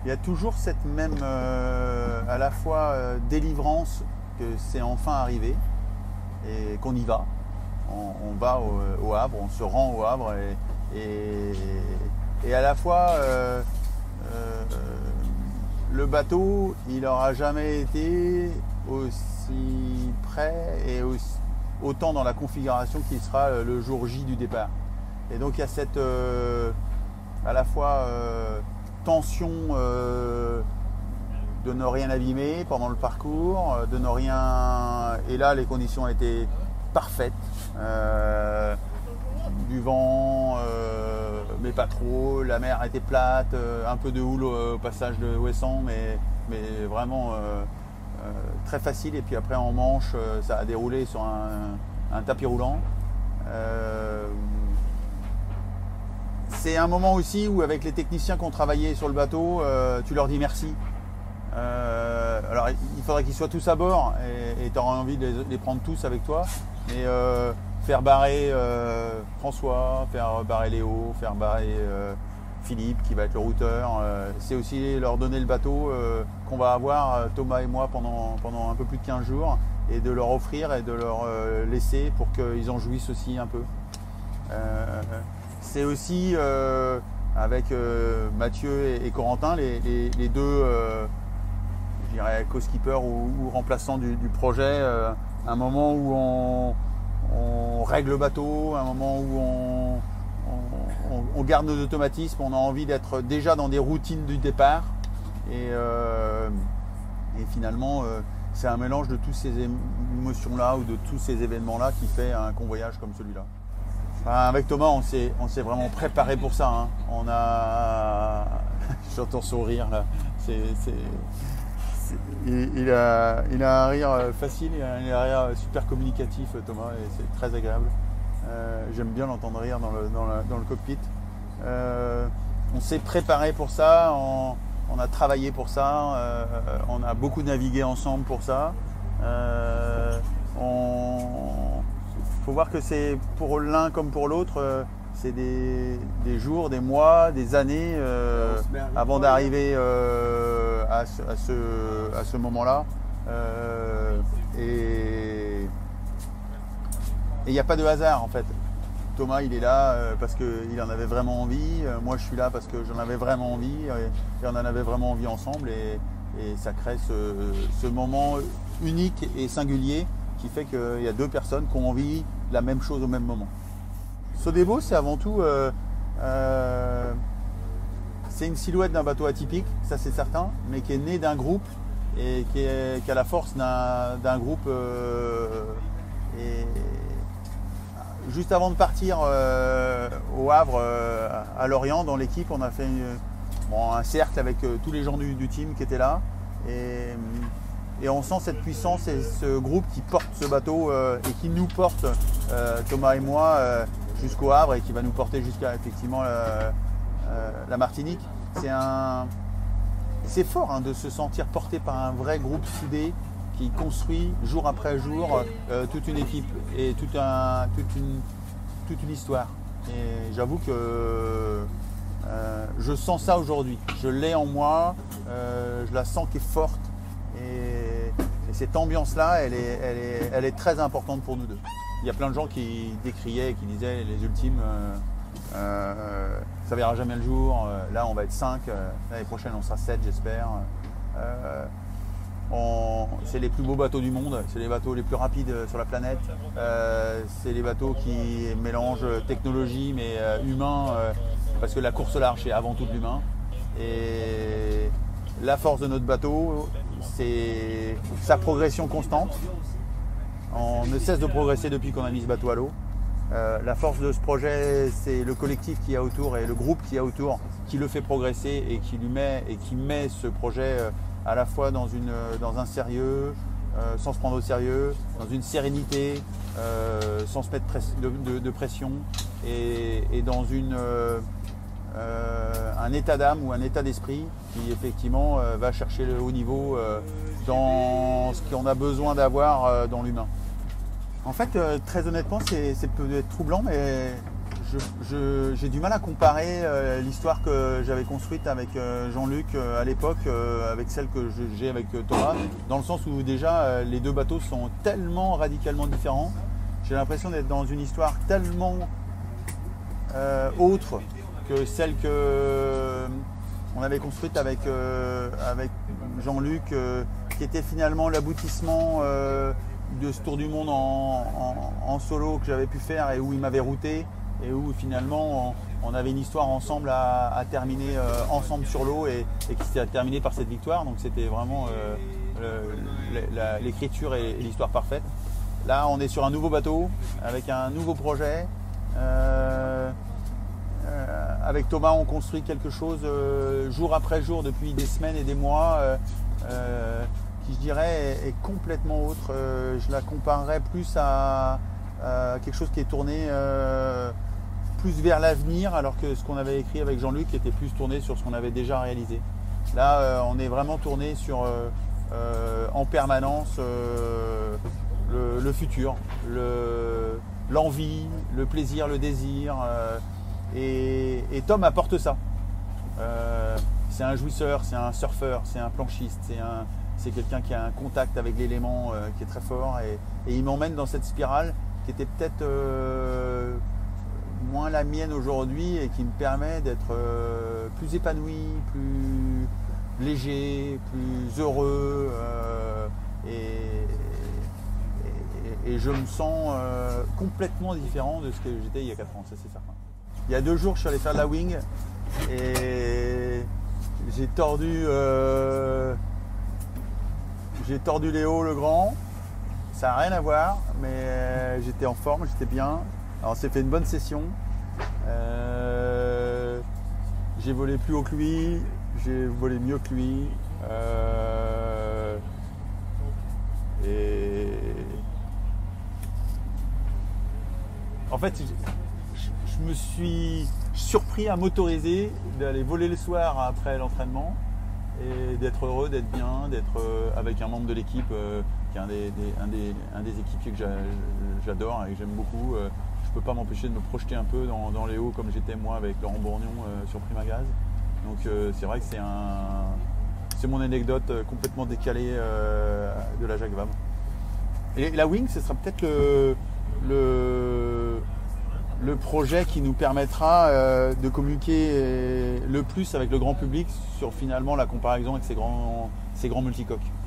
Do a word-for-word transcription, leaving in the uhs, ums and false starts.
il y a toujours cette même euh, à la fois euh, délivrance que c'est enfin arrivé et qu'on y va. On, on va au, au Havre, on se rend au Havre et, et, et à la fois euh, euh, le bateau il n'aura jamais été aussi près et aussi, autant dans la configuration qu'il sera le jour J du départ. Et donc il y a cette euh, à la fois euh, tension euh, de ne rien abîmer pendant le parcours, de ne rien... Et là les conditions étaient parfaites. Euh, du vent, euh, mais pas trop, la mer était plate, euh, un peu de houle au, au passage de Ouessant, mais, mais vraiment euh, euh, très facile. Et puis après en manche, euh, ça a déroulé sur un, un tapis roulant. Euh, c'est un moment aussi où avec les techniciens qui ont travaillé sur le bateau, euh, tu leur dis merci. Euh, alors il faudrait qu'ils soient tous à bord et tu auras envie de les, les prendre tous avec toi. Mais euh, faire barrer euh, François, faire barrer Léo, faire barrer euh, Philippe qui va être le routeur, euh, c'est aussi leur donner le bateau euh, qu'on va avoir Thomas et moi pendant, pendant un peu plus de quinze jours et de leur offrir et de leur euh, laisser pour qu'ils en jouissent aussi un peu. Euh, c'est aussi euh, avec euh, Mathieu et, et Corentin, les, les, les deux euh, je dirais co-skipper ou, ou remplaçants du, du projet, euh, un moment où on, on règle le bateau, un moment où on, on, on garde nos automatismes, on a envie d'être déjà dans des routines du départ. Et, euh, et finalement, euh, c'est un mélange de toutes ces émotions-là ou de tous ces événements-là qui fait un convoyage comme celui-là. Enfin, avec Thomas, on s'est, on s'est vraiment préparé pour ça. Hein. On a... J'entends sourire là. C'est, c'est... Il, il, a, il a un rire facile, il a, il a un rire super communicatif, Thomas, et c'est très agréable. Euh, j'aime bien l'entendre rire dans le, dans le, dans le cockpit. Euh, on s'est préparé pour ça, on, on a travaillé pour ça, euh, on a beaucoup navigué ensemble pour ça. Euh, on, faut voir que c'est pour l'un comme pour l'autre, euh, c'est des, des jours, des mois, des années euh, avant d'arriver euh, à ce, à ce, à ce moment-là. Euh, et il n'y a pas de hasard en fait. Thomas il est là euh, parce qu'il en avait vraiment envie, euh, moi je suis là parce que j'en avais vraiment envie et, et on en avait vraiment envie ensemble et, et ça crée ce, ce moment unique et singulier qui fait qu'il y a deux personnes qui ont envie de la même chose au même moment. Sodebo, c'est avant tout, euh, euh, c'est une silhouette d'un bateau atypique, ça c'est certain, mais qui est né d'un groupe et qui, est, qui a la force d'un, d'un groupe. Euh, et juste avant de partir euh, au Havre, euh, à Lorient, dans l'équipe, on a fait une, bon, un cercle avec euh, tous les gens du, du team qui étaient là. Et, et on sent cette puissance et ce groupe qui porte ce bateau euh, et qui nous porte, euh, Thomas et moi, euh, jusqu'au Havre et qui va nous porter jusqu'à effectivement euh, euh, la Martinique. C'est un, c'est fort hein, de se sentir porté par un vrai groupe soudé qui construit jour après jour euh, toute une équipe et tout un, toute, une, toute une histoire. Et j'avoue que euh, je sens ça aujourd'hui. Je l'ai en moi, euh, je la sens qui est forte et, et cette ambiance-là, elle est, elle, est, elle est très importante pour nous deux. Il y a plein de gens qui décriaient, qui disaient les ultimes, euh, euh, ça verra jamais le jour. Euh, là, on va être cinq. Euh, l'année prochaine, on sera sept, j'espère. Euh, on, c'est les plus beaux bateaux du monde. C'est les bateaux les plus rapides sur la planète. Euh, c'est les bateaux qui mélangent technologie mais euh, humain, euh, parce que la course au large, c'est avant tout de l'humain. Et la force de notre bateau, c'est sa progression constante. On ne cesse de progresser depuis qu'on a mis ce bateau à l'eau. Euh, la force de ce projet, c'est le collectif qu'il y a autour et le groupe qu'il y a autour qui le fait progresser et qui lui met et qui met ce projet euh, à la fois dans, une, dans un sérieux, euh, sans se prendre au sérieux, dans une sérénité, euh, sans se mettre de, de, de pression et, et dans une, euh, euh, un état d'âme ou un état d'esprit qui effectivement euh, va chercher le haut niveau euh, dans ce qu'on a besoin d'avoir euh, dans l'humain. En fait, euh, très honnêtement, c'est, c'est peut être troublant, mais j'ai du mal à comparer euh, l'histoire que j'avais construite avec euh, Jean-Luc euh, à l'époque euh, avec celle que j'ai avec euh, Thomas, dans le sens où déjà euh, les deux bateaux sont tellement radicalement différents. J'ai l'impression d'être dans une histoire tellement euh, autre que celle que euh, on avait construite avec, euh, avec Jean-Luc, euh, qui était finalement l'aboutissement euh, de ce tour du monde en, en, en solo que j'avais pu faire et où il m'avait routé. Et où finalement on, on avait une histoire ensemble à, à terminer euh, ensemble sur l'eau et, et qui s'est terminée par cette victoire. Donc c'était vraiment euh, l'écriture et, et l'histoire parfaite. Là on est sur un nouveau bateau avec un nouveau projet. Euh, euh, avec Thomas on construit quelque chose euh, jour après jour depuis des semaines et des mois euh, euh, qui je dirais est, est complètement autre. Euh, je la comparerais plus à, à quelque chose qui est tourné euh, plus vers l'avenir, alors que ce qu'on avait écrit avec Jean-Luc était plus tourné sur ce qu'on avait déjà réalisé. Là, euh, on est vraiment tourné sur, euh, euh, en permanence, euh, le, le futur, l'envie, le, le plaisir, le désir. Euh, et, et Tom apporte ça. Euh, c'est un jouisseur, c'est un surfeur, c'est un planchiste, c'est un, c'est quelqu'un qui a un contact avec l'élément euh, qui est très fort. Et, et il m'emmène dans cette spirale qui était peut-être euh, moins la mienne aujourd'hui et qui me permet d'être euh, plus épanoui, plus léger, plus heureux euh, et, et, et je me sens euh, complètement différent de ce que j'étais il y a quatre ans, ça c'est certain. Il y a deux jours je suis allé faire de la wing et j'ai tordu euh, j'ai tordu Léo le grand, ça n'a rien à voir mais j'étais en forme, j'étais bien. Alors on s'est fait une bonne session, euh, j'ai volé plus haut que lui, j'ai volé mieux que lui, euh, et en fait je, je me suis surpris à m'autoriser d'aller voler le soir après l'entraînement et d'être heureux, d'être bien, d'être avec un membre de l'équipe euh, qui est un des, des, un des, un des équipiers que j'adore et que j'aime beaucoup. Euh, je peux pas m'empêcher de me projeter un peu dans, dans les hauts comme j'étais moi avec Laurent Bourgnon euh, sur Primagaz. Donc euh, c'est vrai que c'est un, c'est mon anecdote euh, complètement décalée euh, de la Jacques Vabre. Et la wing, ce sera peut-être le, le, le projet qui nous permettra euh, de communiquer le plus avec le grand public sur finalement la comparaison avec ces grands, ces grands multicoques.